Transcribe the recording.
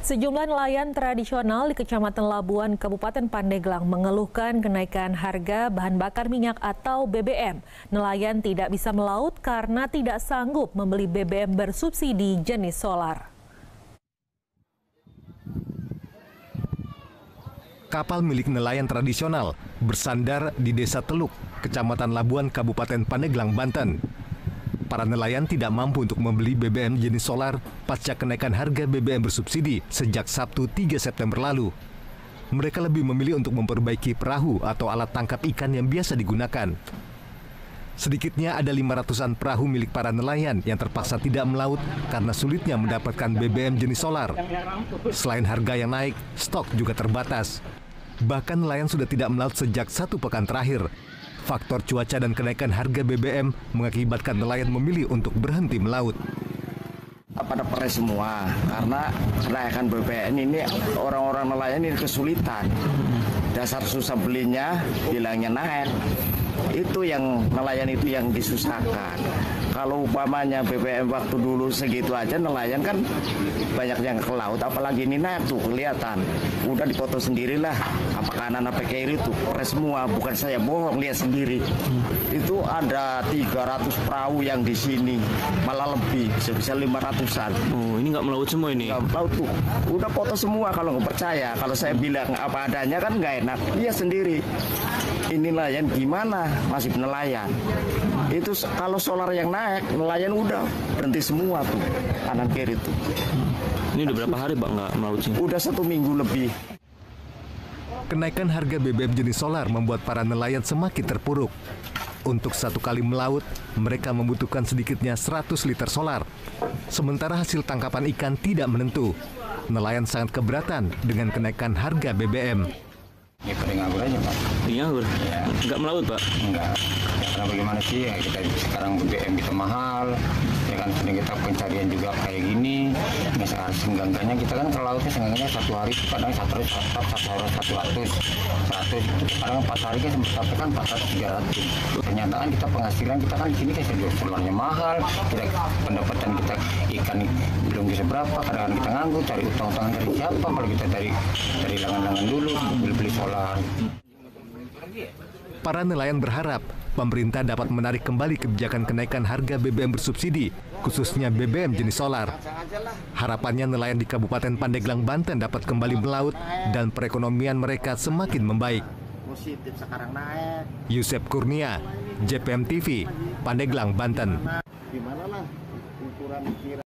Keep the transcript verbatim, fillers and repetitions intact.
Sejumlah nelayan tradisional di Kecamatan Labuan, Kabupaten Pandeglang mengeluhkan kenaikan harga bahan bakar minyak atau B B M. Nelayan tidak bisa melaut karena tidak sanggup membeli B B M bersubsidi jenis solar. Kapal milik nelayan tradisional bersandar di Desa Teluk, Kecamatan Labuan, Kabupaten Pandeglang, Banten. Para nelayan tidak mampu untuk membeli B B M jenis solar pasca kenaikan harga B B M bersubsidi sejak Sabtu tiga September lalu. Mereka lebih memilih untuk memperbaiki perahu atau alat tangkap ikan yang biasa digunakan. Sedikitnya ada lima ratusan perahu milik para nelayan yang terpaksa tidak melaut karena sulitnya mendapatkan B B M jenis solar. Selain harga yang naik, stok juga terbatas. Bahkan nelayan sudah tidak melaut sejak satu pekan terakhir. Faktor cuaca dan kenaikan harga B B M mengakibatkan nelayan memilih untuk berhenti melaut. Pada peres semua, karena kenaikan B B M ini orang-orang nelayan ini kesulitan. Dasar susah belinya, bilangnya naik. Itu yang nelayan itu yang disusahkan. Kalau umpamanya B B M waktu dulu segitu aja, nelayan kan banyak yang ke laut, apalagi ini naik tuh kelihatan. Udah dipoto sendirilah, apa kanan apa kiri tuh, peres semua, bukan saya bohong, lihat sendiri. Itu ada tiga ratus perahu yang di sini, malah lebih, bisa lima ratusan. Oh, ini nggak melaut semua ini? Nggak melaut tuh, udah foto semua kalau nggak percaya. Kalau saya bilang apa adanya kan nggak enak, lihat sendiri. Ini nelayan gimana, masih nelayan. Itu kalau solar yang naik, nelayan udah berhenti semua tuh, kanan kiri tuh. Ini udah berapa hari Pak nggak melaut sih? Udah satu minggu lebih. Kenaikan harga B B M jenis solar membuat para nelayan semakin terpuruk. Untuk satu kali melaut, mereka membutuhkan sedikitnya seratus liter solar. Sementara hasil tangkapan ikan tidak menentu. Nelayan sangat keberatan dengan kenaikan harga B B M. Ya paling nganggur aja Pak. Nganggur? Ya. Nggak melaut Pak? Enggak. Ya, karena bagaimana sih ya, kita sekarang B B M kita mahal, ya kan sedang kita pencarian juga kayak gini. Misalnya senggangganya kita kan ke lautnya senggangganya satu hari kadang satu hari satu satu hari satu ratus seratus kadang empat hari kan sampai kan empat ratus tiga ratus. Kenyataan kita penghasilan kita kan di sini kan solarnya mahal, kita pendapatan kita ikan belum bisa berapa, kadang kita nganggur cari utang-utangan dari siapa kalau kita dari dari langan-langan dulu beli-beli solar. Para nelayan berharap pemerintah dapat menarik kembali kebijakan kenaikan harga B B M bersubsidi, khususnya B B M jenis solar. Harapannya nelayan di Kabupaten Pandeglang, Banten dapat kembali melaut dan perekonomian mereka semakin membaik. Yusef Kurnia, J P M T V, Pandeglang, Banten.